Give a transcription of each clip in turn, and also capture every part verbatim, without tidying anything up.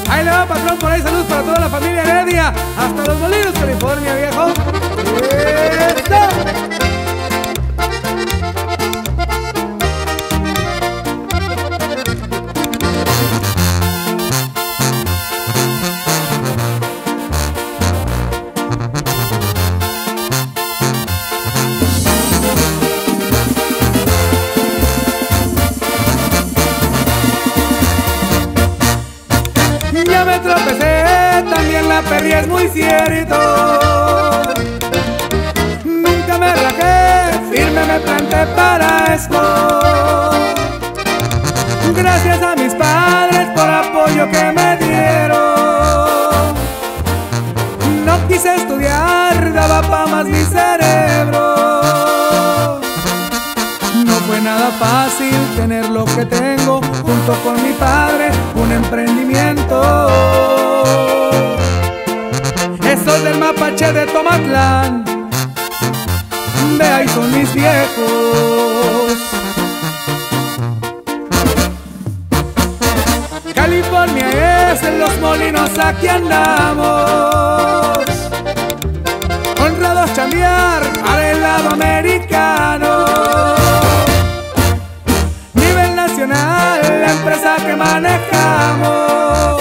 Ahí le va, patrón, por ahí saludos para toda la familia Heredia, hasta Los Molinos, California, viejo. ¡Esto! Ya me tropecé, también la perdí, es muy cierto. Nunca me rajé, firme me planté para esto. Gracias a mis padres por apoyo que me dieron. No quise estudiar, daba pa' más mi cerebro. No fue nada fácil tener lo que tengo, junto con mi padre, un emprendimiento. Esos del Mapache de Tomatlán, de ahí son mis viejos. California es en Los Molinos, aquí andamos. Honrados chambear para el lado americano. La empresa que manejamos,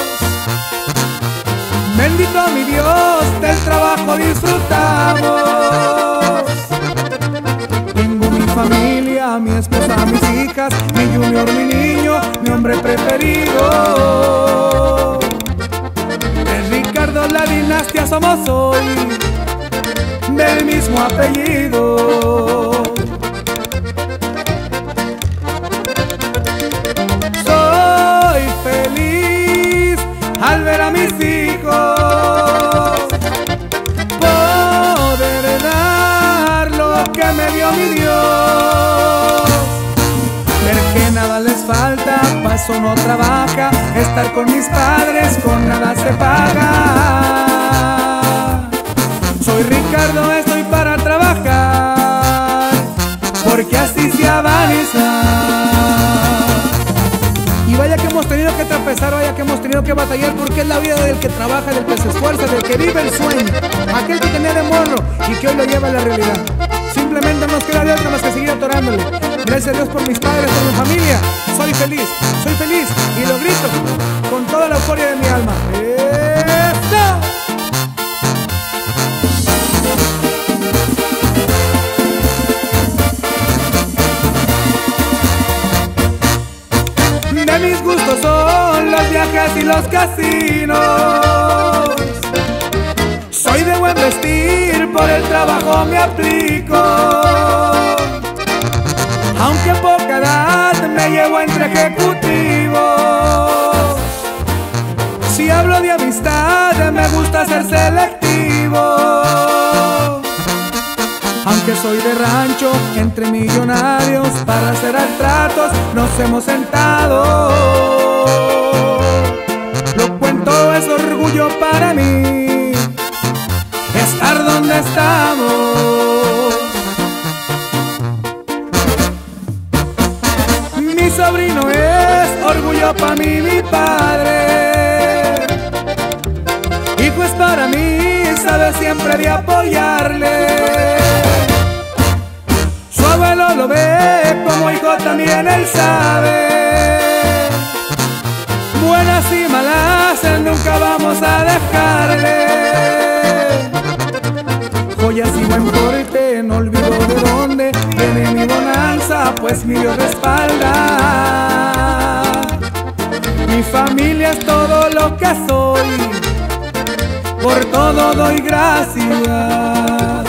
bendito mi Dios, del trabajo disfrutamos. Tengo mi familia, mi esposa, mis hijas, mi junior, mi niño, mi hombre preferido. De Ricardo la dinastía somos hoy, del mismo apellido. Al ver a mis hijos poder dar lo que me dio mi Dios, ver que nada les falta, pa' eso no trabaja, estar con mis padres con nada se paga. Soy Ricardo, estoy para trabajar, porque así se avanza. Y vaya que hemos tenido que tropezar, vaya que hemos tenido que batallar, porque es la vida del que trabaja, del que se esfuerza, del que vive el sueño, aquel que tenía de morro y que hoy lo lleva a la realidad. Simplemente no nos queda de otra más que seguir atorándole. Gracias a Dios por mis padres, por mi familia. Soy feliz, soy feliz y lo grito con toda la euforia de mi alma. ¡Eso! De mis gustos son los viajes y los casinos. Soy de buen vestir, por el trabajo me aplico. Aunque a poca edad me llevo entre ejecutivos. Si hablo de amistad me gusta ser selectivo. Aunque soy de rancho, entre millonarios, para hacer tratos nos hemos sentado. Lo cuento, es orgullo para mí estar donde estamos. Mi sobrino es orgullo para mí, mi padre. Hijo es para mí, sabe siempre de apoyarle. Su abuelo lo ve, como hijo también él sabe. Buenas y malas nunca vamos a dejarle. Joyas y buen porte, no olvido de dónde viene mi bonanza, pues mi Dios respalda. Mi familia es todo lo que soy, por todo doy gracias.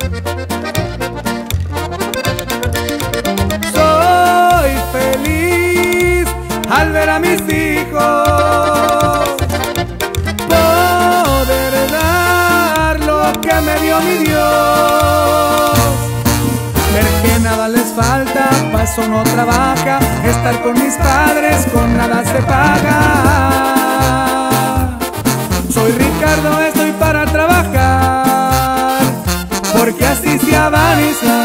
Soy feliz al ver a mis hijos poder dar lo que me dio mi Dios. Ver que nada les falta, pa' eso no trabaja, estar con mis padres con nada se paga. Soy Ricardo, estoy para trabajar, porque así se avanza.